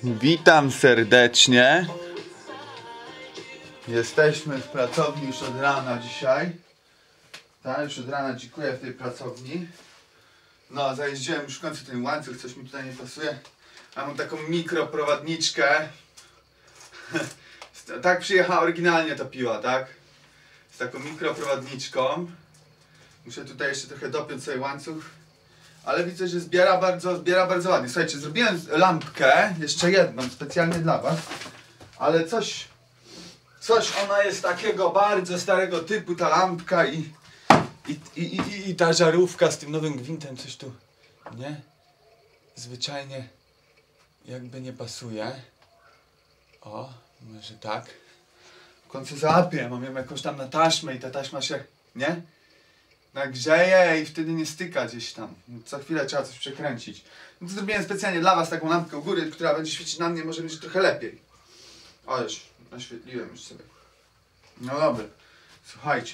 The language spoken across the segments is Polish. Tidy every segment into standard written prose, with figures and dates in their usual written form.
Witam serdecznie. Jesteśmy w pracowni już od rana dzisiaj. Tak, już od rana dzikuję w tej pracowni. No, zajeździłem już w końcu ten łańcuch, coś mi tutaj nie pasuje. A mam taką mikroprowadniczkę. Tak przyjechała oryginalnie ta piła, tak? Z taką mikroprowadniczką. Muszę tutaj jeszcze trochę dopiąć sobie łańcuch. Ale widzę, że zbiera bardzo ładnie. Słuchajcie, zrobiłem lampkę, jeszcze jedną, specjalnie dla was. Ale coś ona jest takiego bardzo starego typu, ta lampka i ta żarówka z tym nowym gwintem, coś tu, nie? Zwyczajnie jakby nie pasuje. O, może tak. W końcu załapię, mam ją jakąś tam na taśmę i ta taśma się, nie? Nagrzeje i wtedy nie styka gdzieś tam. Co chwilę trzeba coś przekręcić. No to zrobiłem specjalnie dla was taką lampkę u góry, która będzie świecić na mnie, może będzie trochę lepiej. O, już naświetliłem już sobie. No dobra, słuchajcie.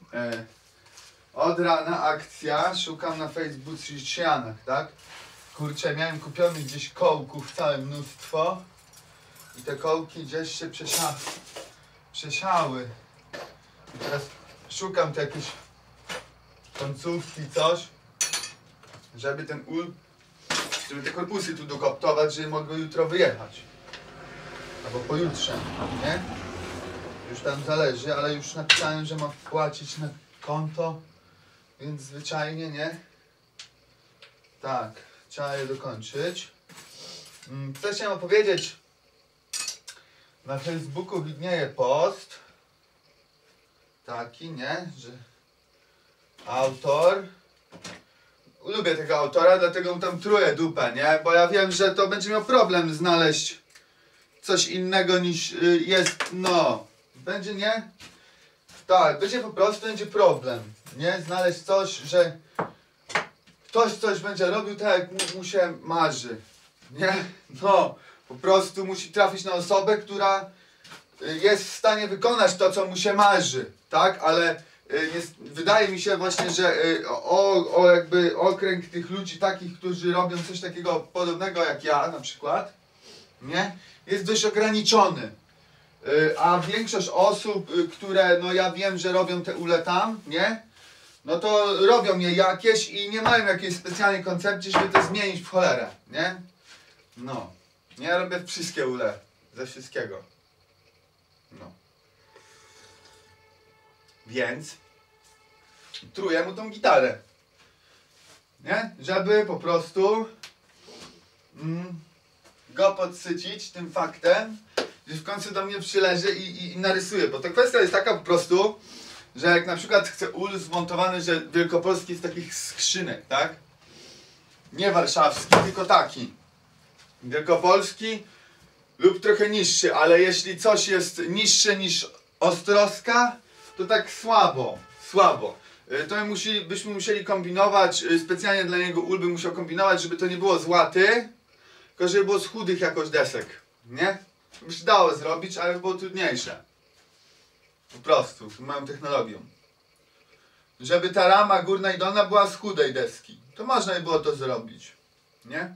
Od rana akcja, szukam na Facebooku, tak? Kurczę, miałem kupione gdzieś kołków całe mnóstwo. I te kołki gdzieś się przesiały. I teraz szukam tu jakieś końcówki, coś, żeby żeby te korpusy tu dokoptować, żeby mogły jutro wyjechać. Albo pojutrze, nie? Już tam zależy, ale już napisałem, że mam wpłacić na konto, więc zwyczajnie, nie? Tak, trzeba je dokończyć. Co chciałem opowiedzieć? Na Facebooku widnieje post taki, nie? Że autor, lubię tego autora, dlatego mu tam truję dupę, nie? Bo ja wiem, że to będzie miał problem znaleźć coś innego niż jest, no. Będzie, nie? Tak, będzie problem, nie? Znaleźć coś, że ktoś coś będzie robił tak, jak mu się marzy, nie? No, po prostu musi trafić na osobę, która jest w stanie wykonać to, co mu się marzy, tak? Ale wydaje mi się właśnie, że jakby okręg tych ludzi takich, którzy robią coś takiego podobnego jak ja na przykład, nie? Jest dość ograniczony. A większość osób, które, no ja wiem, że robią te ule tam, nie? No to robią je jakieś i nie mają jakiejś specjalnej koncepcji, żeby to zmienić w cholerę, nie? No. Ja robię wszystkie ule. Ze wszystkiego. No. Więc truję mu tą gitarę, nie? Żeby po prostu go podsycić tym faktem, że w końcu do mnie przyleży i narysuje, bo ta kwestia jest taka po prostu, że jak na przykład chcę ul zmontowany, że wielkopolski z takich skrzynek, tak? Nie warszawski, tylko taki wielkopolski lub trochę niższy, ale jeśli coś jest niższe niż Ostrowska, to tak słabo. To byśmy musieli kombinować, specjalnie dla niego ul bym musiał kombinować, żeby to nie było z łaty, tylko żeby było z chudych jakoś desek, nie? By się dało zrobić, ale by było trudniejsze. Po prostu, moją technologią. Żeby ta rama górna i dolna była z chudej deski. To można by było to zrobić, nie?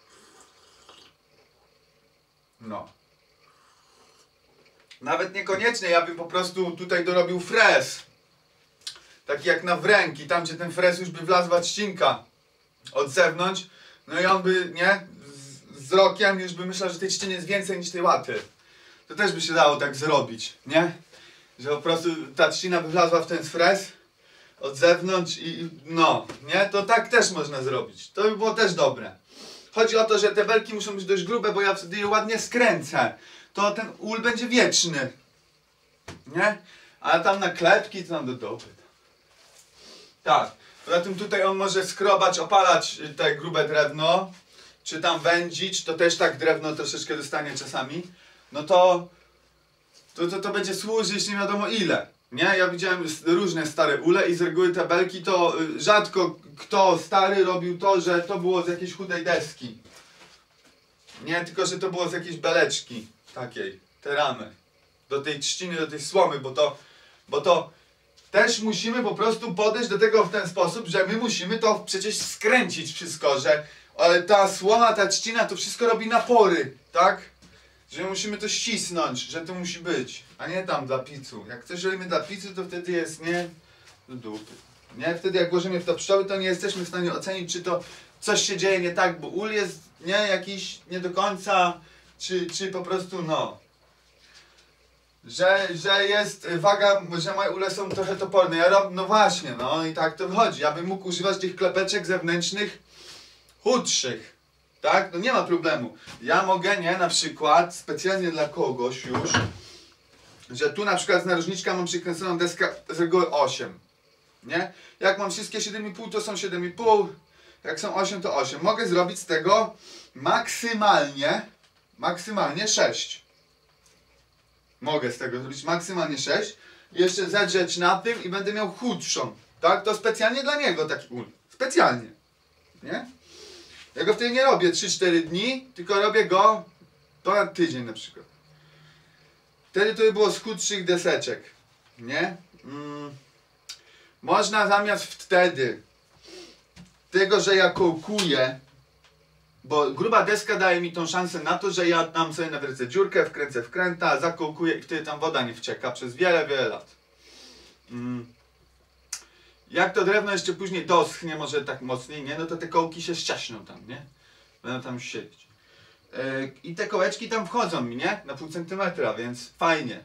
No. Nawet niekoniecznie, ja bym po prostu tutaj dorobił frez. Taki jak na wręki, tam gdzie ten frez już by wlazła trzcinka od zewnątrz. No i on by, nie? Z rokiem już by myślał, że tej trzciny jest więcej niż tej łaty. To też by się dało tak zrobić, nie? Że po prostu ta trzcina by wlazła w ten frez od zewnątrz i no, nie? To tak też można zrobić. To by było też dobre. Chodzi o to, że te belki muszą być dość grube, bo ja wtedy je ładnie skręcę. To ten ul będzie wieczny. Nie? A tam na klepki to nam do dupy. Tak. Poza tym tutaj on może skrobać, opalać te grube drewno. Czy tam wędzić, to też tak drewno troszeczkę dostanie czasami. No to będzie służyć nie wiadomo ile. Nie? Ja widziałem różne stare ule i z reguły te belki to rzadko kto stary robił to, że to było z jakiejś chudej deski. Nie, tylko że to było z jakiejś beleczki takiej, te ramy. Do tej trzciny, do tej słomy, bo to też musimy po prostu podejść do tego w ten sposób, że my musimy to przecież skręcić wszystko, że ale ta słoma, ta trzcina, to wszystko robi napory, tak? Że musimy to ścisnąć, że to musi być, a nie tam dla pizzu. Jak coś robimy dla pizzy, to wtedy jest nie do dupy. Nie? Wtedy jak włożymy w to pszczoły, to nie jesteśmy w stanie ocenić, czy to coś się dzieje nie tak, bo ul jest nie jakiś nie do końca, czy po prostu no. Że jest waga, że moje ule są trochę toporne. No właśnie, no i tak to wychodzi. Ja bym mógł używać tych klepeczek zewnętrznych chudszych. Tak? No nie ma problemu. Ja mogę, nie, na przykład specjalnie dla kogoś już, że tu na przykład z narożniczka mam przykręconą deskę z reguły 8. Nie? Jak mam wszystkie 7,5 to są 7,5. Jak są 8 to 8. Mogę zrobić z tego maksymalnie 6. Mogę z tego zrobić maksymalnie 6. I jeszcze zedrzeć na tym i będę miał chudszą. Tak? To specjalnie dla niego taki ul. Specjalnie. Nie? Ja go wtedy nie robię 3-4 dni, tylko robię go ponad tydzień na przykład. Wtedy to by było z chudszych deseczek. Nie? Można zamiast wtedy tego, że ja kołkuję, bo gruba deska daje mi tą szansę na to, że ja tam sobie nawrócę dziurkę, wkręcę wkręta, zakołkuję i wtedy tam woda nie wcieka przez wiele lat. Jak to drewno jeszcze później doschnie, może tak mocniej, nie? No to te kołki się ściaśną tam, nie? Będą tam już siedzieć. I te kołeczki tam wchodzą mi, nie? Na pół centymetra, więc fajnie.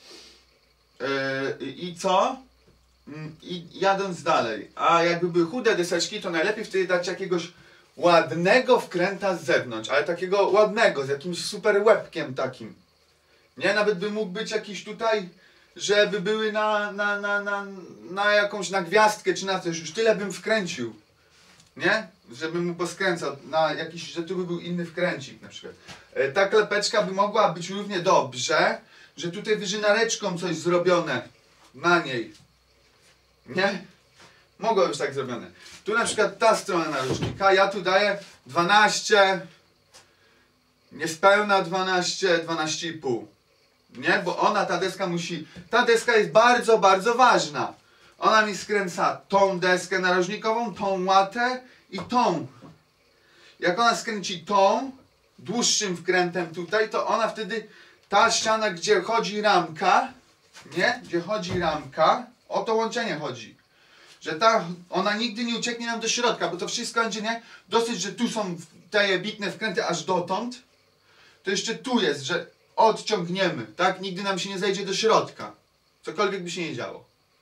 I co? I jadąc dalej. A jakby były chude deseczki, to najlepiej wtedy dać jakiegoś ładnego wkręta z zewnątrz, ale takiego ładnego, z jakimś super łebkiem takim. Nie? Nawet by mógł być jakiś tutaj, żeby były na jakąś na gwiazdkę czy na coś. Już tyle bym wkręcił. Nie? Żebym mu poskręcał na jakiś, że tu by był inny wkręcik na przykład. Ta klepeczka by mogła być równie dobrze, że tutaj wyżynareczką coś zrobione na niej. Nie? Mogło być tak zrobione. Tu na przykład ta strona narożnika, ja tu daję 12, niespełna 12, 12,5. Nie? Bo ona, ta deska musi, ta deska jest bardzo ważna. Ona mi skręca tą deskę narożnikową, tą łatę i tą. Jak ona skręci tą, dłuższym wkrętem tutaj, to ona wtedy, ta ściana, gdzie chodzi ramka, nie? Gdzie chodzi ramka, o to łączenie chodzi. Że ona nigdy nie ucieknie nam do środka, bo to wszystko będzie, nie? Dosyć, że tu są te jebitne wkręty aż dotąd, to jeszcze tu jest, że odciągniemy, tak? Nigdy nam się nie zejdzie do środka. Cokolwiek by się nie działo.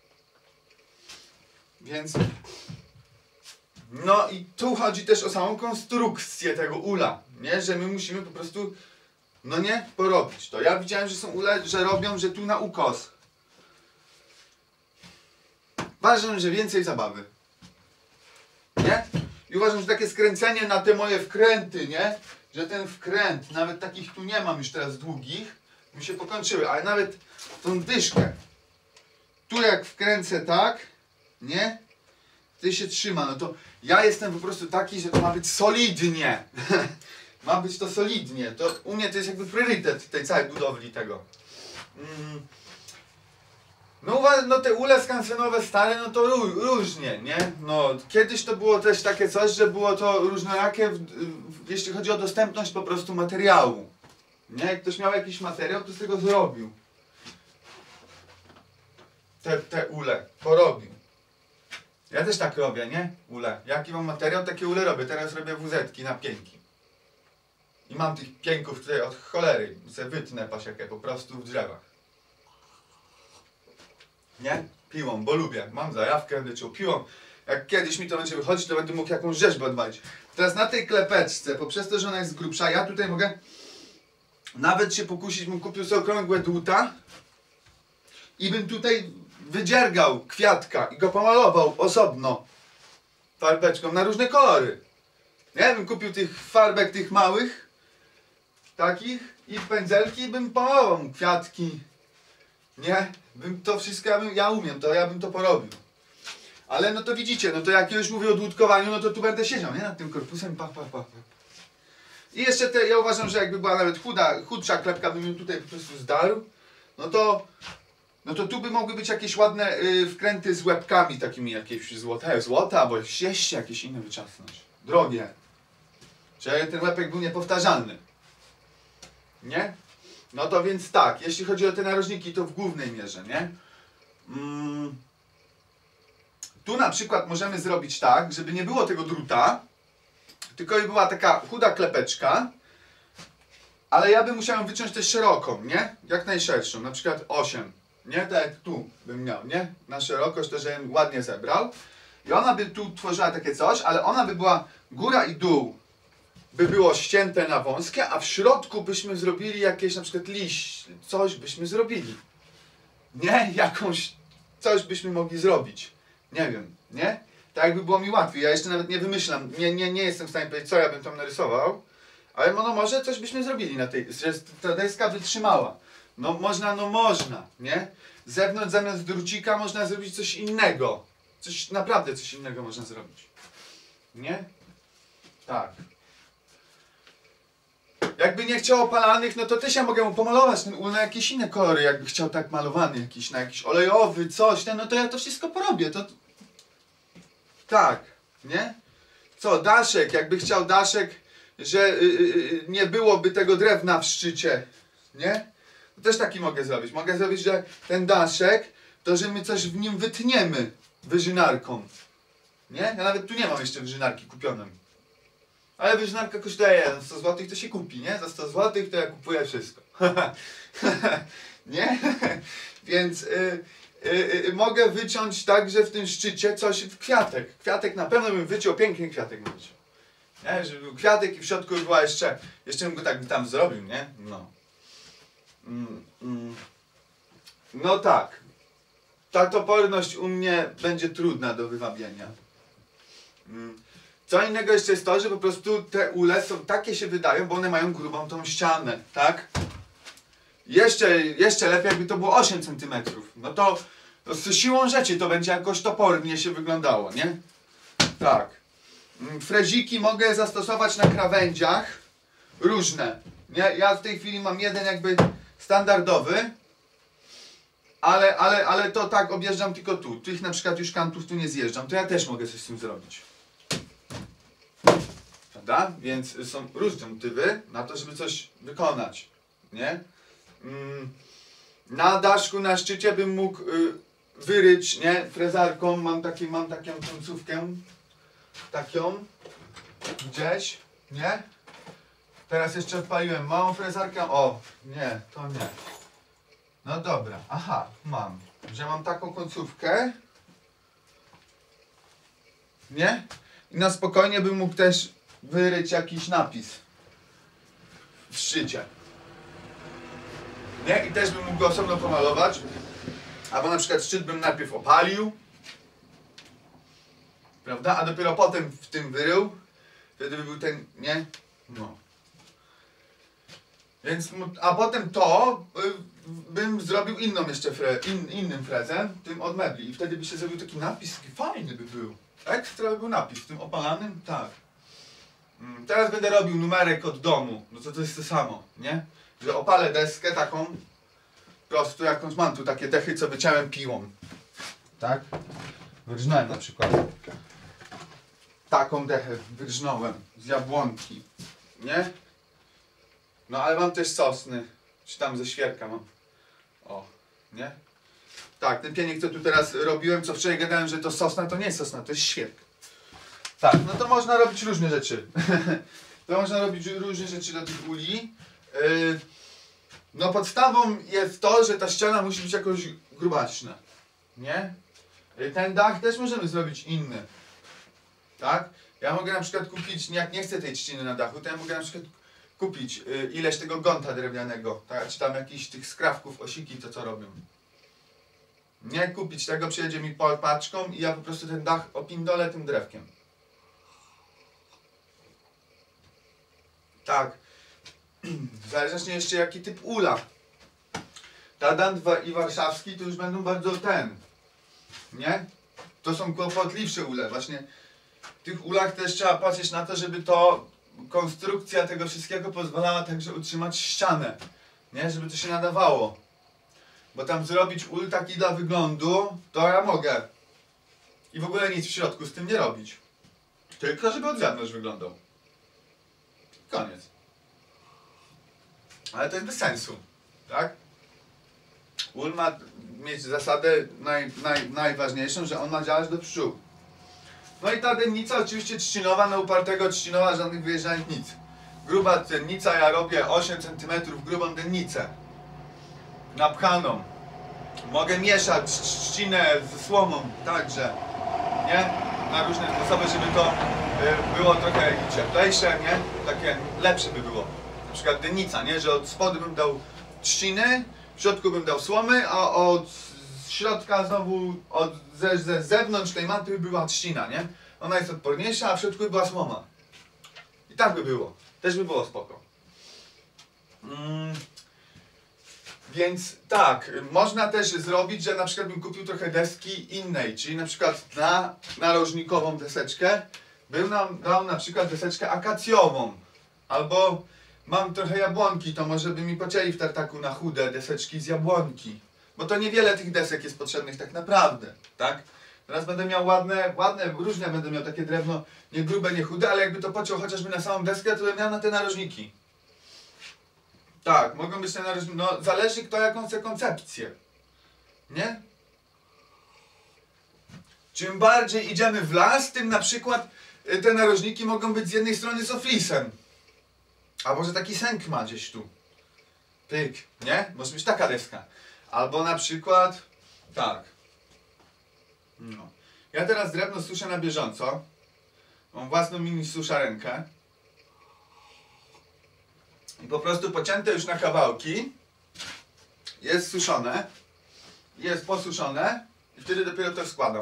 Więc... No i tu chodzi też o samą konstrukcję tego ula, nie? Że my musimy po prostu, no nie, porobić to. Ja widziałem, że są ule, że robią, że tu na ukos. Uważam, że więcej zabawy. Nie? I uważam, że takie skręcenie na te moje wkręty, nie? Że ten wkręt, nawet takich tu nie mam już teraz długich, mi się pokończyły, ale nawet tą dyszkę. Tu jak wkręcę tak, nie? Wtedy się trzyma, no to ja jestem po prostu taki, że to ma być solidnie. Ma być to solidnie. To u mnie to jest jakby priorytet tej całej budowli tego. No te ule skansenowe stare, no to różnie, nie? No kiedyś to było też takie coś, że było to różnorakie, jeśli chodzi o dostępność po prostu materiału. Nie? Jak ktoś miał jakiś materiał, to z tego zrobił. Te ule porobił. Ja też tak robię, nie? Ule. Jaki mam materiał, takie ule robię. Teraz robię WZ-ki na pięki. I mam tych pięków tutaj od cholery. Se wytnę pasiekę po prostu w drzewach. Nie? Piłą, bo lubię. Mam zajawkę, będę czuł piłą. Jak kiedyś mi to będzie wychodzić, to będę mógł jakąś rzeźbę odwalić. Teraz na tej klepeczce, poprzez to, że ona jest grubsza, ja tutaj mogę nawet się pokusić, bym kupił sobie okrągłe dłuta i bym tutaj wydziergał kwiatka i go pomalował osobno farbeczką na różne kolory. Nie? Bym kupił tych farbek, tych małych, takich i pędzelki i bym pomalował kwiatki. Nie? Bym to wszystko, ja umiem to, ja bym to porobił. Ale no to widzicie, no to jak już mówię o dłudkowaniu, no to tu będę siedział, nie? Nad tym korpusem, pach. I jeszcze ja uważam, że jakby była nawet chudsza klepka, bym ją tutaj po prostu zdarł, no to tu by mogły być jakieś ładne wkręty z łebkami takimi, jakieś złote albo jakieś inne wyczasnąć. Drogie. Żeby ten łepek był niepowtarzalny. Nie? No to więc tak, jeśli chodzi o te narożniki, to w głównej mierze, nie? Tu na przykład możemy zrobić tak, żeby nie było tego druta, tylko była taka chuda klepeczka, ale ja bym musiał wyciąć też szeroką, nie? Jak najszerszą, na przykład 8, nie? Tak jak tu bym miał, nie? Na szerokość to, żebym ładnie zebrał. I ona by tu tworzyła takie coś, ale ona by była góra i dół, by było ścięte na wąskie, a w środku byśmy zrobili jakieś na przykład liść, coś byśmy zrobili. Nie? Coś byśmy mogli zrobić. Nie wiem, nie? Tak jakby było mi łatwiej. Ja jeszcze nawet nie wymyślam, nie jestem w stanie powiedzieć, co ja bym tam narysował, ale no może coś byśmy zrobili na tej, że ta deska wytrzymała. No można, nie? Z zewnątrz zamiast drucika można zrobić coś innego. Naprawdę coś innego można zrobić. Nie? Tak. Jakby nie chciał opalanych, no to też ja mogę mu pomalować ten ul na jakieś inne kolory, jakby chciał tak malowany, na jakiś olejowy, coś, no to ja to wszystko porobię, to... Tak, nie? Co, daszek, jakby chciał daszek, że nie byłoby tego drewna w szczycie, nie? To też taki mogę zrobić. Mogę zrobić, że ten daszek, to że my coś w nim wytniemy wyżynarką, nie? Ja nawet tu nie mam jeszcze wyżynarki kupionej. Ale wyżynarka kosztuje 100 zł, to się kupi, nie? Za 100 zł to ja kupuję wszystko. Nie? Więc mogę wyciąć także w tym szczycie coś w kwiatek. Kwiatek na pewno bym wyciął, piękny kwiatek bym wyciął. Nie? Żeby był kwiatek i w środku była jeszcze bym go tak tam zrobił, nie? No. No tak. Ta toporność u mnie będzie trudna do wywabienia. Co innego jeszcze jest to, że po prostu te ule są takie się wydają, bo one mają grubą tą ścianę, tak? Jeszcze lepiej jakby to było 8 cm. No to z siłą rzeczy to będzie jakoś topornie się wyglądało, nie? Tak. Freziki mogę zastosować na krawędziach różne. Nie? Ja w tej chwili mam jeden jakby standardowy, ale to tak objeżdżam tylko tu. Tych na przykład już kantów tu nie zjeżdżam, to ja też mogę coś z tym zrobić. Prawda? Więc są różne motywy na to, żeby coś wykonać, nie? Na daszku, na szczycie bym mógł wyryć, nie? Frezarką, mam taką końcówkę, taką, gdzieś, nie? Teraz jeszcze odpaliłem małą frezarkę, o, nie, to nie. No dobra, aha, mam, że mam taką końcówkę, nie? I na spokojnie bym mógł też wyryć jakiś napis w szczycie. Nie? I też bym mógł go osobno pomalować. Albo na przykład szczyt bym najpierw opalił. Prawda? A dopiero potem w tym wyrył. Wtedy by był ten, nie? No. Więc, a potem to bym zrobił inną jeszcze innym frezem, tym od mebli. I wtedy by się zrobił taki napis, taki fajny by był. Ekstra by był napis, w tym opalanym, tak. Teraz będę robił numerek od domu, no to jest to samo, nie? Że opalę deskę taką, prostu jakąś, mam tu takie dechy, co wyciąłem piłą. Tak? Wyrżnąłem na przykład. Taką dechę wyrżnąłem z jabłonki, nie? No ale mam też sosny, czy tam ze świerka mam. O, nie? Tak, ten pienik, co tu teraz robiłem, co wczoraj gadałem, że to sosna, to nie jest sosna, to jest świerk. Tak, no to można robić różne rzeczy. To można robić różne rzeczy do tych uli. No podstawą jest to, że ta ściana musi być jakoś grubaśna. Nie? Ten dach też możemy zrobić inny. Tak? Ja mogę na przykład kupić, jak nie chcę tej trzciny na dachu, to ja mogę na przykład kupić ileś tego gonta drewnianego, tak? Czy tam jakichś tych skrawków, osiki, to co robią. Nie kupić tego, przyjedzie mi paczką i ja po prostu ten dach opindolę tym drewkiem. Tak. Zależnie jeszcze jaki typ ula. Tadant i warszawski to już będą bardzo nie? To są kłopotliwsze ule. Właśnie w tych ulach też trzeba patrzeć na to, żeby to konstrukcja tego wszystkiego pozwalała także utrzymać ścianę. Nie? Żeby to się nadawało. Bo tam zrobić ul taki dla wyglądu, to ja mogę. I w ogóle nic w środku z tym nie robić. Tylko żeby od zewnątrz wyglądał. koniec. Ale to jest bez sensu, tak? Ul ma mieć zasadę najważniejszą, że on ma działać do pszczół. No i ta dennica oczywiście trzcinowa, na upartego trzcinowa, żadnych wyjeżdżań, nic. Gruba dennica, ja robię 8 cm grubą dennicę. Napchaną. Mogę mieszać trzcinę ze słomą także, nie? Na różne sposoby, żeby to było trochę cieplejsze, nie? Takie lepsze by było. Na przykład dennica, nie? Że od spodu bym dał trzciny, w środku bym dał słomy, a od środka znowu, ze zewnątrz tej manty by była trzcina, nie? Ona jest odporniejsza, a w środku by była słoma. I tak by było. Też by było spoko. Więc tak, można też zrobić, że na przykład bym kupił trochę deski innej, czyli na przykład na narożnikową deseczkę bym dał na przykład deseczkę akacjową. Albo mam trochę jabłonki, to może by mi pocięli w tartaku na chude deseczki z jabłonki. Bo to niewiele tych desek jest potrzebnych tak naprawdę, tak? Teraz będę miał ładne, różne będę miał takie drewno, nie grube, nie chude, ale jakby to pociął chociażby na samą deskę, to bym miał na te narożniki. Tak, mogą być te narożniki, no zależy kto jaką chce koncepcję, nie? Czym bardziej idziemy w las, tym na przykład te narożniki mogą być z jednej strony soflisem. A może taki sęk ma gdzieś tu. Pyk, nie? Może być taka deska. Albo na przykład, tak. No. Ja teraz drewno suszę na bieżąco. Mam własną mini suszarenkę. I po prostu pocięte już na kawałki. Jest suszone. Jest posuszone. I wtedy dopiero to składam.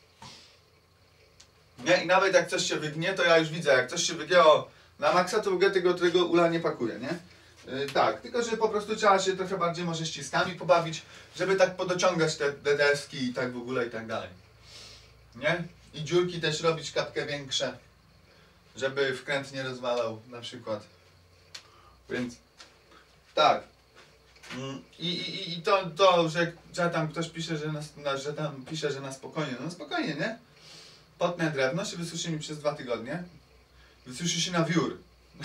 Nie? I nawet jak coś się wygnie, to ja już widzę, jak coś się wygięło na maksa, to w ogóle tego ula nie pakuję, nie? Tak, tylko że po prostu trzeba się trochę bardziej może ściskami pobawić, żeby tak podociągać te deski i tak w ogóle i tak dalej. Nie? I dziurki też robić kapkę większe, żeby wkręt nie rozwalał na przykład. Więc tak. I to, że tam ktoś pisze, że na spokojnie. No spokojnie, nie? Potnę drewno, się wysuszy mi przez 2 tygodnie. Wysuszy się na wiór.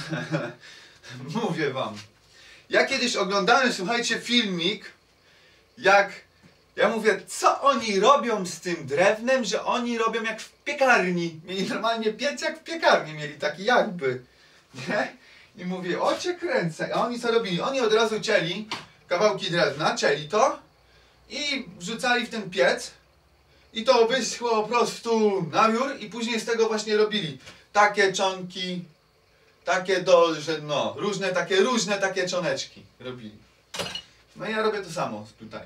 Mówię wam. Ja kiedyś oglądałem, słuchajcie, filmik, jak ja mówię, co oni robią z tym drewnem, że oni robią jak w piekarni. Mieli normalnie piec jak w piekarni, mieli taki jakby, nie? I mówię, o cię kręcę. A oni co robili? Oni od razu cięli kawałki drewna, cięli to i wrzucali w ten piec i to wyschło po prostu na wiór i później z tego właśnie robili takie czonki, takie no, różne takie czoneczki robili. No i ja robię to samo tutaj.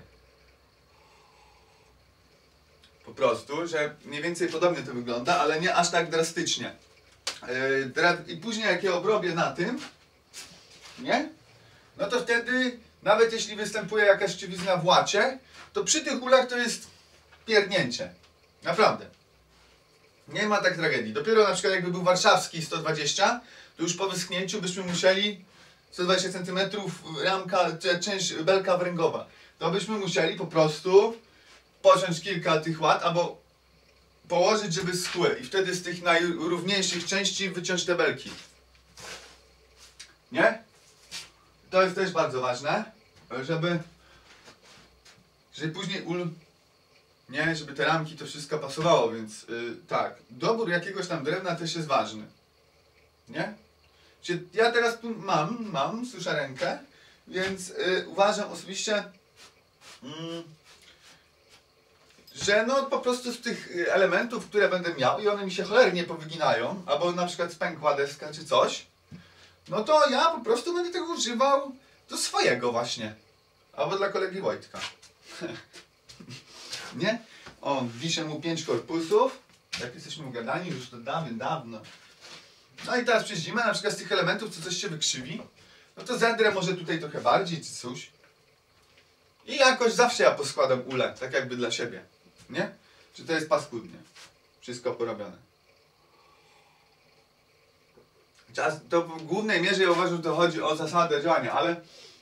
Po prostu, że mniej więcej podobnie to wygląda, ale nie aż tak drastycznie. I później jak je obrobię na tym, nie? No to wtedy, nawet jeśli występuje jakaś szczywizna w łacie, to przy tych ulach to jest pierdnięcie. Naprawdę. Nie ma tak tragedii. Dopiero na przykład jakby był warszawski 120, to już po wyschnięciu byśmy musieli 120 cm ramka, część belka wręgowa. To byśmy musieli po prostu pociąć kilka tych łat, albo położyć, żeby schły. I wtedy z tych najrówniejszych części wyciąć te belki. Nie? To jest też bardzo ważne, żeby później nie, żeby te ramki to wszystko pasowało, więc tak, dobór jakiegoś tam drewna też jest ważny. Nie? Czyli ja teraz tu mam suszarenkę, więc uważam osobiście, że no po prostu z tych elementów, które będę miał i one mi się cholernie powyginają, albo na przykład spękła deska czy coś, no to ja po prostu będę tego używał do swojego właśnie. Albo dla kolegi Wojtka. Nie? O, wiszę mu 5 korpusów. Jak jesteśmy ugadani, już to dawno. No i teraz przez zimę, na przykład z tych elementów, co coś się wykrzywi, no to zedrę może tutaj trochę bardziej, czy coś. I jakoś zawsze ja poskładam ulę, tak jakby dla siebie. Nie? Czy to jest paskudnie? Wszystko porobione. To w głównej mierze ja uważam, że to chodzi o zasadę działania, ale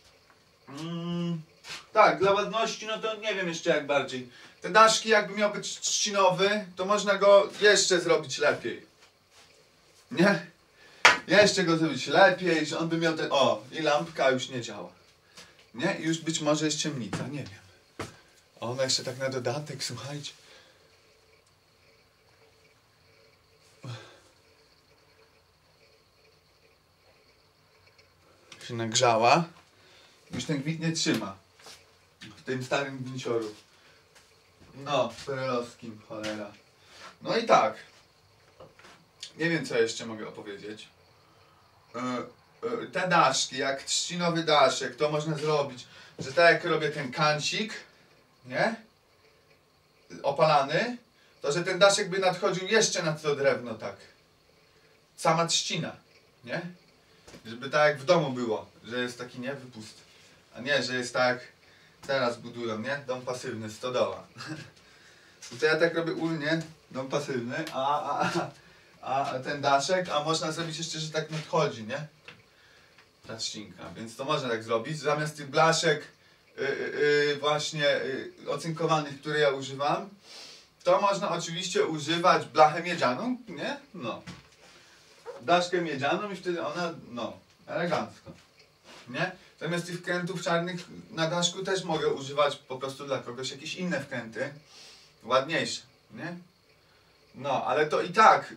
tak, dla ładności, no to nie wiem jeszcze jak bardziej. Te daszki, jakby miał być trzcinowy, to można go jeszcze zrobić lepiej. Nie? jeszcze go zrobić lepiej, że on by miał ten... O, i lampka już nie działa. Nie? I już być może jest ciemnica, nie wiem. Ona jeszcze tak na dodatek, słuchajcie. Się nagrzała. Już ten gwint nie trzyma. W tym starym gwincioru. No, perelowskim, cholera. No i tak. Nie wiem, co jeszcze mogę opowiedzieć. Te daszki, jak trzcinowy daszek, to można zrobić, że tak jak robię ten kancik, nie? Opalany, to że ten daszek by nadchodził jeszcze nad to drewno, tak. Sama trzcina, nie? Żeby tak jak w domu było, że jest taki, nie, wypust. A nie, że jest tak, teraz budują, nie? Dom pasywny, stodoła. To ja tak robię nie? Dom pasywny, a ten daszek, a można zrobić jeszcze, że tak nadchodzi, nie? Ta trzcinka, więc to można tak zrobić. Zamiast tych blaszek właśnie ocynkowanych, które ja używam, to można oczywiście używać blachę miedzianą, nie? No. Daszkę miedzianą i wtedy ona, no, elegancko, nie? Zamiast tych wkrętów czarnych na daszku też mogę używać po prostu dla kogoś jakieś inne wkręty, ładniejsze, nie? No, ale to i tak,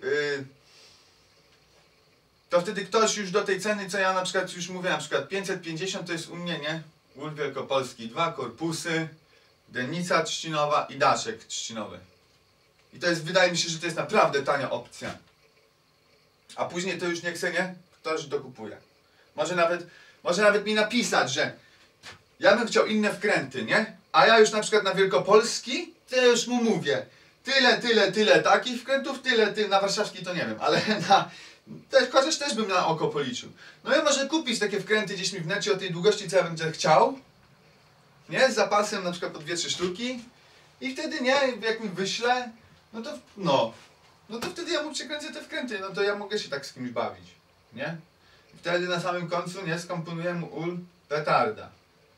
to wtedy ktoś już do tej ceny, co ja na przykład już mówię, na przykład 550 to jest u mnie, nie? Ul wielkopolski, 2 korpusy, dennica trzcinowa i daszek trzcinowy. I to jest, wydaje mi się, że to jest naprawdę tania opcja. A później to już nie chce, nie? Ktoś dokupuje. Może nawet mi napisać, że ja bym chciał inne wkręty, nie? A ja już na przykład na wielkopolski, to ja już mu mówię. Tyle takich wkrętów, tyle, na warszawski to nie wiem, ale na... Chociaż też bym na oko policzył. No ja może kupić takie wkręty gdzieś mi w necie o tej długości, co ja będę chciał. Nie? Z zapasem na przykład po 2-3 sztuki. I wtedy, nie? Jak mi wyślę, no to wtedy ja mu przekręcę te wkręty. No to ja mogę się tak z kimś bawić. Nie? I wtedy na samym końcu, nie? Skomponuję mu ul petarda.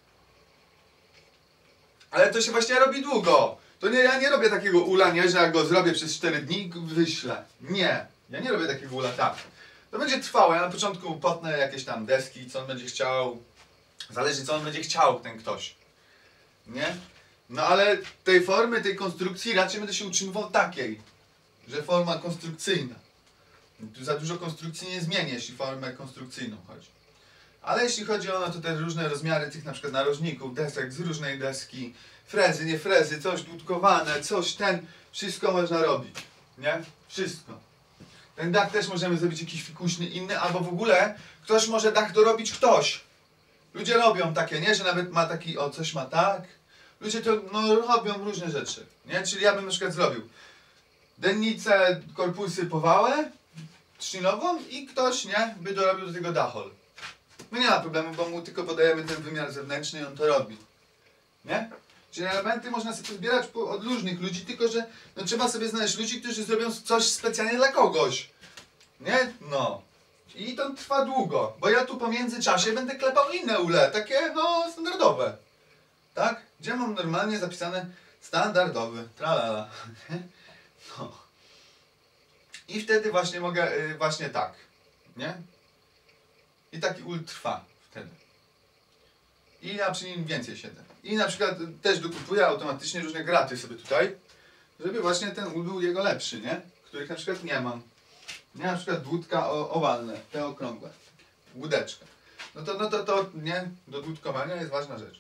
Ale to się właśnie robi długo. To nie, ja nie robię takiego ula, nie? Że jak go zrobię przez 4 dni i wyślę. Nie. Ja nie robię takiego ula tak. To będzie trwało. Ja na początku potnę jakieś tam deski, co on będzie chciał. Zależy, co on będzie chciał, ten ktoś. Nie? No ale tej formy, tej konstrukcji raczej będę się utrzymywał takiej, że forma konstrukcyjna. Tu za dużo konstrukcji nie zmienię, jeśli formę konstrukcyjną chodzi. Ale jeśli chodzi o to te różne rozmiary tych na przykład narożników, desek z różnej deski, frezy, nie frezy, coś dłutkowane, coś wszystko można robić. Nie? Wszystko. Ten dach też możemy zrobić jakiś fikuśny inny, albo w ogóle ktoś może dach dorobić ktoś. Ludzie robią takie, nie? Że nawet ma taki, o coś ma tak. Ludzie to robią różne rzeczy, nie? Czyli ja bym na przykład zrobił dennicę, korpusy powałę trzcinową i ktoś, nie? By dorobił do tego dachol. No nie ma problemu, bo mu tylko podajemy ten wymiar zewnętrzny i on to robi. Nie? Czyli elementy można sobie zbierać od różnych ludzi, tylko że trzeba sobie znaleźć ludzi, którzy zrobią coś specjalnie dla kogoś. Nie? No. I to trwa długo, bo ja tu po międzyczasie będę klepał inne ule, takie standardowe. Tak? Gdzie mam normalnie zapisane standardowy, tralala. No. I wtedy właśnie mogę, właśnie tak. Nie? I taki ul trwa wtedy. I ja przy nim więcej siedzę. I na przykład też dokupuję automatycznie różne graty sobie tutaj, żeby właśnie ten ul był jego lepszy, nie? Których na przykład nie mam. Nie, na przykład dłutka owalne, te okrągłe. Łódeczka. No to nie, do dłutkowania jest ważna rzecz.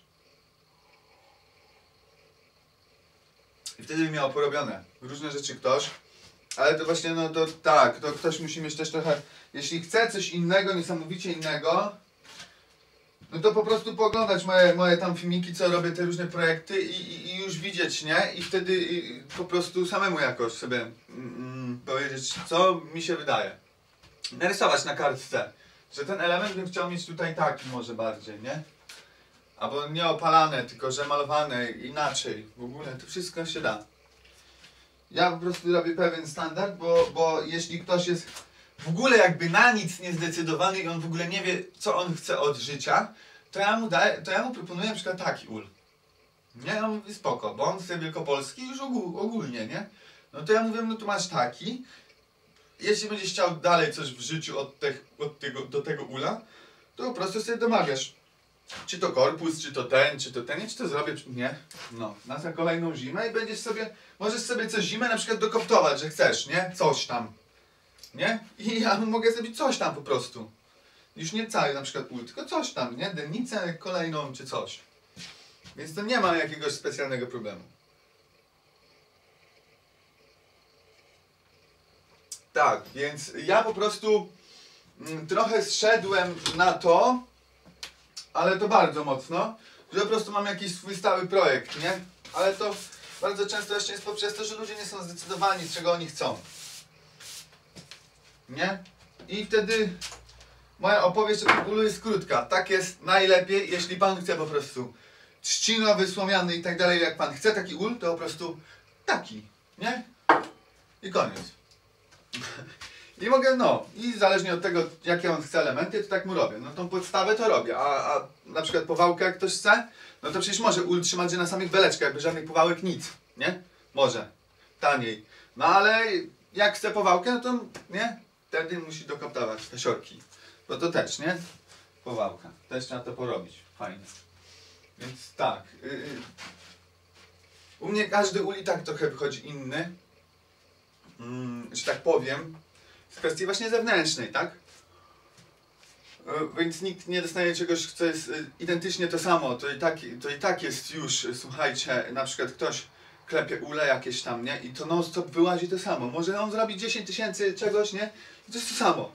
I wtedy by miał porobione różne rzeczy ktoś, ale to właśnie, to tak, to ktoś musi mieć też trochę, jeśli chce coś innego, niesamowicie innego, no to po prostu pooglądać moje tam filmiki, co robię, te różne projekty i już widzieć, nie? I wtedy po prostu samemu jakoś sobie powiedzieć, co mi się wydaje. Narysować na kartce, że ten element bym chciał mieć tutaj taki może bardziej, nie? Albo nie opalane, tylko że malowane inaczej. W ogóle to wszystko się da. Ja po prostu robię pewien standard, bo jeśli ktoś jest w ogóle jakby na nic niezdecydowany i on w ogóle nie wie, co on chce od życia, to ja mu proponuję na przykład taki ul. Nie? On mówi spoko, bo on chce wielkopolski już ogólnie, nie? No to ja mówię, no to masz taki, jeśli będziesz chciał dalej coś w życiu do tego ula, to po prostu sobie domawiasz. Czy to korpus, czy to ten, nie, czy to zrobię, czy nie. No, na kolejną zimę i będziesz sobie, możesz sobie co zimę na przykład dokoptować, że chcesz, nie? Coś tam. Nie? I ja mogę zrobić coś tam po prostu. Już nie cały na przykład ul, tylko coś tam, nie? Dennicę kolejną, czy coś. Więc to nie ma jakiegoś specjalnego problemu. Tak, więc ja po prostu trochę zszedłem na to, ale to bardzo mocno, że po prostu mam jakiś swój stały projekt, nie? Ale to bardzo często jeszcze jest poprzez to, że ludzie nie są zdecydowani, czego oni chcą. Nie? I wtedy moja opowieść o tym ulu jest krótka. Tak jest najlepiej, jeśli pan chce po prostu trzcinowy, słomiany i tak dalej, jak pan chce taki ul, to po prostu taki, nie? I koniec. I mogę, no, i zależnie od tego, jakie on chce elementy, to tak mu robię. No tą podstawę to robię, a na przykład powałkę jak ktoś chce, no to przecież może ul trzymać na samych beleczkach, jakby żadnych powałek nic, nie? Może. Taniej. No ale jak chce powałkę, no to, nie? Wtedy musi dokoptować te siorki. Bo to też, nie? Powałka. Też trzeba to porobić. Fajnie. Więc tak. U mnie każdy ul i tak trochę wychodzi inny. Że tak powiem. Z kwestii właśnie zewnętrznej, tak? Więc nikt nie dostanie czegoś, co jest identycznie to samo. To i tak jest już, słuchajcie, na przykład ktoś klepie ule jakieś tam, nie? I to non stop wyłazi to samo. Może on zrobi 10 000 czegoś, nie? I to jest to samo.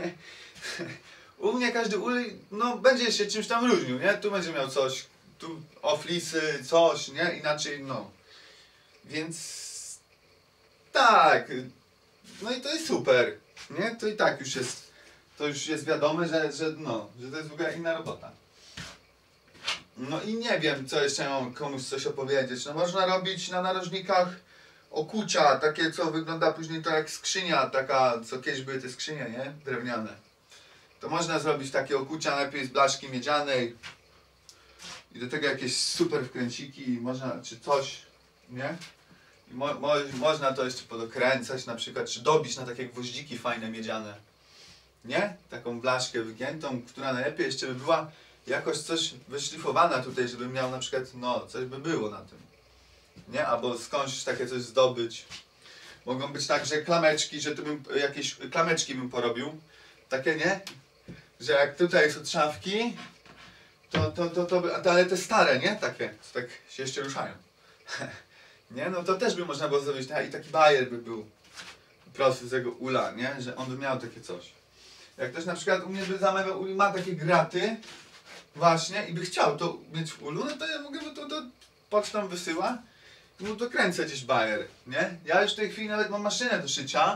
U mnie każdy ul, no, będzie się czymś tam różnił, nie? Tu będzie miał coś, tu oflisy, coś, nie? Inaczej, no. Więc tak. No i to jest super, nie? To i tak już jest, to już jest wiadome, że to jest w ogóle inna robota. No i nie wiem, co jeszcze mam komuś coś opowiedzieć. No można robić na narożnikach okucia, takie co wygląda później to jak skrzynia, taka, co kiedyś były te skrzynie, nie? Drewniane. To można zrobić takie okucia najlepiej z blaszki miedzianej i do tego jakieś super wkręciki, można, czy coś, nie? I można to jeszcze podokręcać na przykład, czy dobić na takie gwoździki fajne miedziane. Nie? Taką blaszkę wygiętą, która najlepiej jeszcze by była jakoś coś wyszlifowana tutaj, żeby miał na przykład, no, coś by było na tym. Nie? Albo skądś takie coś zdobyć. Mogą być także klameczki, że tu bym, jakieś klameczki bym porobił. Takie, nie? Że jak tutaj są trzawki, ale te stare, nie? Takie, co tak się jeszcze ruszają. Nie? No to też by można było zrobić, i taki bajer by był prosty z tego ula, nie? Że on by miał takie coś. Jak ktoś na przykład u mnie by zamawiał ul, ma takie graty, właśnie, i by chciał to mieć w ulu, no to ja mogę mu to pocztą wysyła i mu to kręcę gdzieś bajer, nie? Ja już w tej chwili nawet mam maszynę do szycia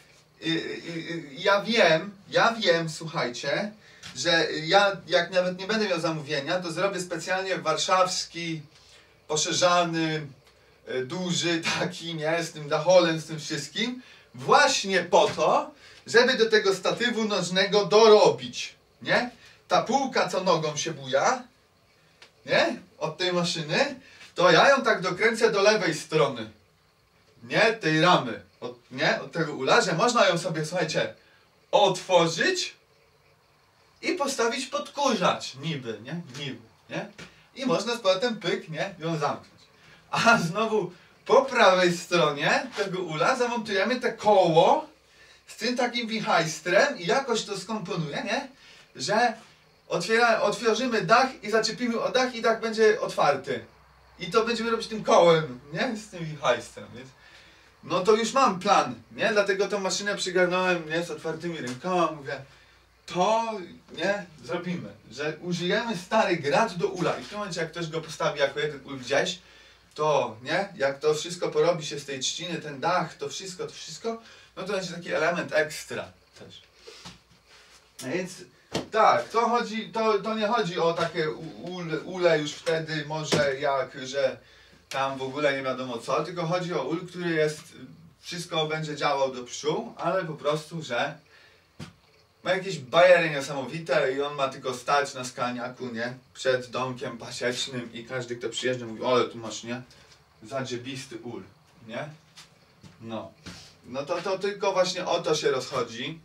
i ja wiem, słuchajcie, że ja jak nawet nie będę miał zamówienia, to zrobię specjalnie warszawski, poszerzany, duży taki, nie? Z tym dacholem, z tym wszystkim, właśnie po to, żeby do tego statywu nożnego dorobić, nie? Ta półka, co nogą się buja, nie? Od tej maszyny, to ja ją tak dokręcę do lewej strony, nie? Tej ramy, od tego ula, że można ją sobie, słuchajcie, otworzyć i postawić podkurzacz, niby, nie? Niby, nie? I można z powrotem pyk, nie? Ją zamknąć. A znowu po prawej stronie tego ula zamontujemy te koło z tym takim wichajstrem i jakoś to skomponuję, nie? Że otworzymy dach i zaczepimy o dach i dach będzie otwarty. I to będziemy robić tym kołem, nie? Z tym wichajstrem, więc no to już mam plan, nie? Dlatego tą maszynę przygarnąłem, nie? Z otwartymi rękoma, mówię, to, nie? Zrobimy, że użyjemy stary grat do ula i w tym momencie jak ktoś go postawi jako jeden ul gdzieś, to, nie? Jak to wszystko porobi się z tej trzciny, ten dach, to wszystko, no to będzie taki element ekstra też. Więc tak, to nie chodzi o takie ule już wtedy może jak, że tam w ogóle nie wiadomo co, tylko chodzi o ul, który jest, wszystko będzie działał do pszczół, ale po prostu, że ma jakieś bajery niesamowite i on ma tylko stać na skalniaku, nie? Przed domkiem pasiecznym i każdy, kto przyjeżdża, mówi, ale tu masz, nie? Zadziebisty ul, nie? No. no to tylko właśnie o to się rozchodzi.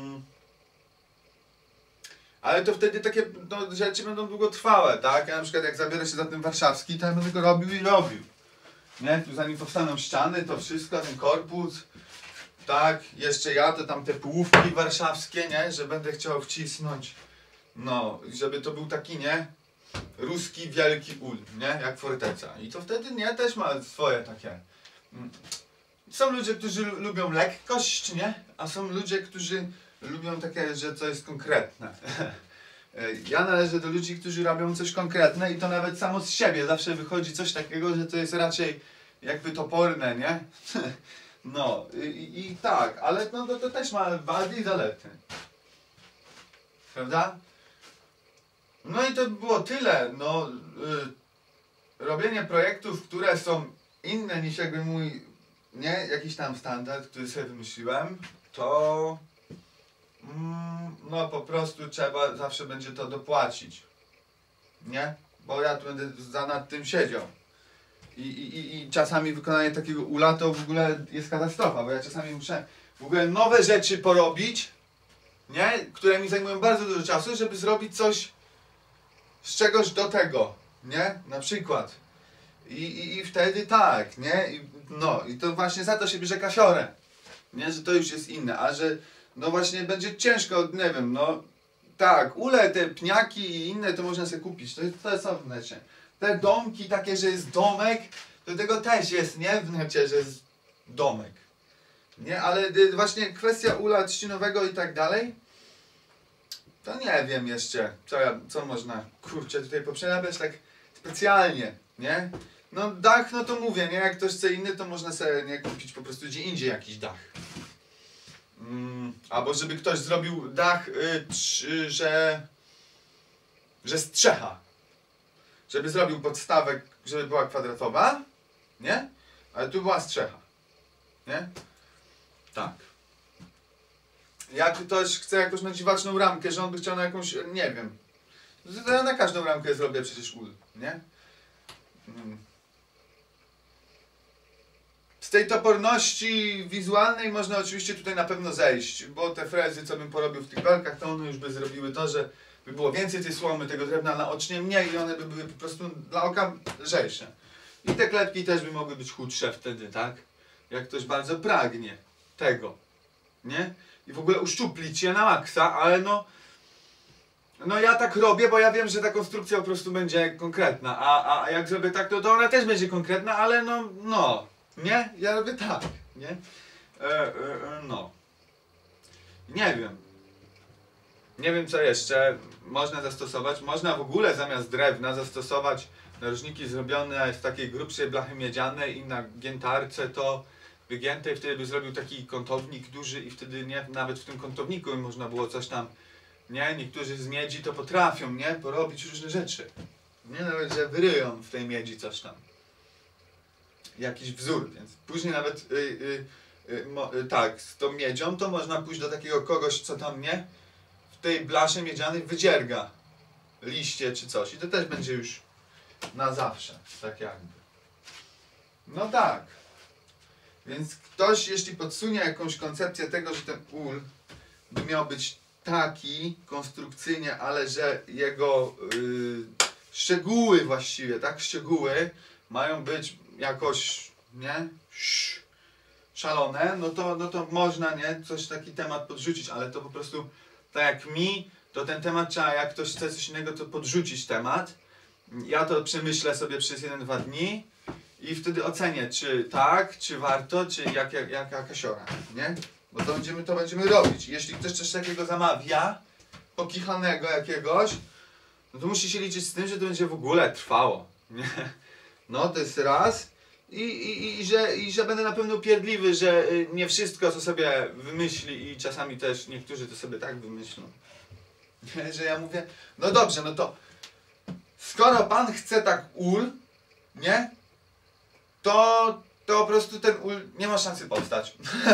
Ale to wtedy takie no, rzeczy będą długotrwałe, tak? Ja na przykład jak zabiorę się za ten warszawski, to ja będę go robił i robił. Nie? Tu zanim powstaną ściany, to wszystko, ten korpus, tak? Jeszcze ja, to tam te połówki warszawskie, nie? Że będę chciał wcisnąć. No, żeby to był taki, nie? Ruski wielki ul, nie? Jak forteca. I to wtedy, nie? Też ma swoje takie. Są ludzie, którzy lubią lekkość, nie? A są ludzie, którzy lubią takie, że coś jest konkretne. Ja należę do ludzi, którzy robią coś konkretne i to nawet samo z siebie zawsze wychodzi coś takiego, że to jest raczej jakby toporne, nie? No i tak, ale no, to też ma wady i zalety. Prawda? No i to było tyle. No, robienie projektów, które są inne niż jakby mój, nie? Jakiś tam standard, który sobie wymyśliłem, to no po prostu trzeba, zawsze będzie to dopłacić. Nie? Bo ja tu będę nad tym siedział. I czasami wykonanie takiego ula to w ogóle jest katastrofa, bo ja czasami muszę w ogóle nowe rzeczy porobić, nie? Które mi zajmują bardzo dużo czasu, żeby zrobić coś z czegoś do tego, nie? Na przykład. I wtedy tak, nie? No i to właśnie za to się bierze kasiorę, nie? Że to już jest inne, a że no właśnie będzie ciężko, nie wiem, no tak, ule, te pniaki i inne to można sobie kupić, to jest w necie. Te domki takie, że jest domek, do tego też jest, nie? W necie, że jest domek. Nie, ale właśnie kwestia ula trzcinowego i tak dalej, to nie wiem jeszcze, co można, kurczę, tutaj poprzerabiać tak specjalnie, nie? No dach, no to mówię, nie? Jak ktoś chce inny, to można sobie nie kupić po prostu gdzie indziej jakiś dach. Albo żeby ktoś zrobił dach, że strzecha. Żeby zrobił podstawę, żeby była kwadratowa, nie? Ale tu była strzecha, nie? Tak. Jak ktoś chce jakąś dziwaczną ramkę, że on by chciał na jakąś, nie wiem. Ja na każdą ramkę zrobię przecież ul, nie? Z tej toporności wizualnej można oczywiście tutaj na pewno zejść, bo te frezy, co bym porobił w tych belkach, to one już by zrobiły to, że by było więcej tej słomy, tego drewna naocznie mniej i one by były po prostu dla oka lżejsze. I te klepki też by mogły być chudsze wtedy, tak? Jak ktoś bardzo pragnie tego, nie? I w ogóle uszczuplić je na maksa, ale no ja tak robię, bo ja wiem, że ta konstrukcja po prostu będzie konkretna, a jak zrobię tak, to ona też będzie konkretna, ale no, nie? Ja robię tak, nie? No. Nie wiem. Nie wiem co jeszcze można zastosować. Można w ogóle zamiast drewna zastosować narożniki zrobione z takiej grubszej blachy miedzianej i na giętarce to wygięte i wtedy by zrobił taki kątownik duży i wtedy nie, nawet w tym kątowniku można było coś tam, nie? Niektórzy z miedzi to potrafią, nie? Porobić różne rzeczy. Nie? Nawet, że wyryją w tej miedzi coś tam. Jakiś wzór, więc później nawet tak, z tą miedzią to można pójść do takiego kogoś, co tam, nie? W tej blasze miedzianej wydzierga liście czy coś i to też będzie już na zawsze, tak jakby. No tak. Więc ktoś, jeśli podsunie jakąś koncepcję tego, że ten ul by miał być taki konstrukcyjnie, ale że jego szczegóły właściwie, tak, szczegóły mają być jakoś, nie, szalone, no to można, nie, coś taki temat podrzucić, ale to po prostu, tak jak mi, to ten temat trzeba, jak ktoś chce coś innego, to podrzucić temat. Ja to przemyślę sobie przez 1-2 dni i wtedy ocenię, czy tak, czy warto, czy jaka kasiora, nie? Bo to będziemy robić. Jeśli ktoś coś takiego zamawia, pokichanego jakiegoś, no to musi się liczyć z tym, że to będzie w ogóle trwało, nie? No to jest raz. I że będę na pewno upierdliwy, że nie wszystko, co sobie wymyśli i czasami też niektórzy to sobie tak wymyślą. Nie? Że ja mówię, no dobrze, no to skoro pan chce tak ul, nie? To po prostu ten ul nie ma szansy powstać.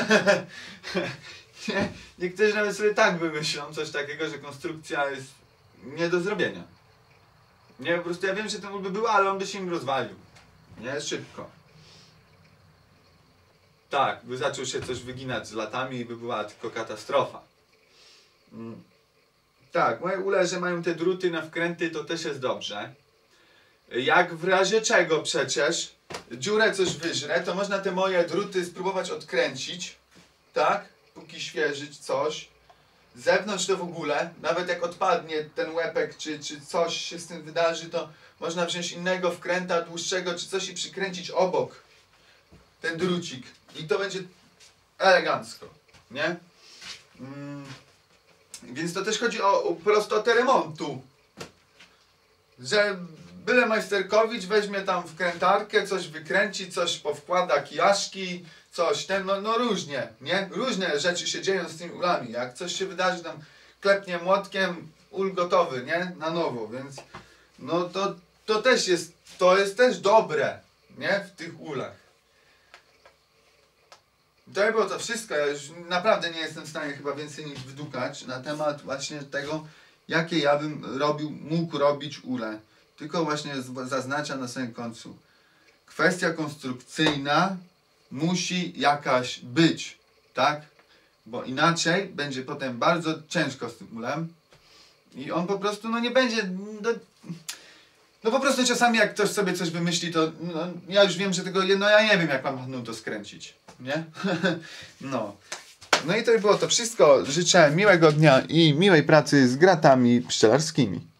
Nie? Niektórzy nawet sobie tak wymyślą coś takiego, że konstrukcja jest nie do zrobienia. Nie, po prostu ja wiem, że ten ul by był, ale on by się im rozwalił. Nie? Szybko. Tak, by zaczął się coś wyginać z latami i by była tylko katastrofa. Tak, moje ule, że mają te druty na wkręty, to też jest dobrze. Jak w razie czego przecież dziurę coś wyżre, to można te moje druty spróbować odkręcić, tak? Póki świeżyć coś. Z zewnątrz to w ogóle, nawet jak odpadnie ten łepek, czy coś się z tym wydarzy, to można wziąć innego wkręta dłuższego, czy coś i przykręcić obok ten drucik. I to będzie elegancko, nie? Więc to też chodzi o prostotę remontu. Że byle majsterkowicz weźmie tam wkrętarkę, coś wykręci, coś powkłada kijaszki, coś no różnie, nie? Różne rzeczy się dzieją z tymi ulami. Jak coś się wydarzy, tam klepnie młotkiem, ul gotowy, nie? Na nowo, więc no to też jest, to jest też dobre, nie? W tych ulach. To było to wszystko. Ja już naprawdę nie jestem w stanie chyba więcej nic wdukać na temat właśnie tego, jakie ja bym mógł robić ule. Tylko właśnie zaznaczam na samym końcu. Kwestia konstrukcyjna musi jakaś być, tak? Bo inaczej będzie potem bardzo ciężko z tym ulem i on po prostu no nie będzie... No po prostu czasami jak ktoś sobie coś wymyśli, to no, ja już wiem, że tego ja nie wiem, jak mam to skręcić, nie? No. No i to było to wszystko. Życzę miłego dnia i miłej pracy z gratami pszczelarskimi.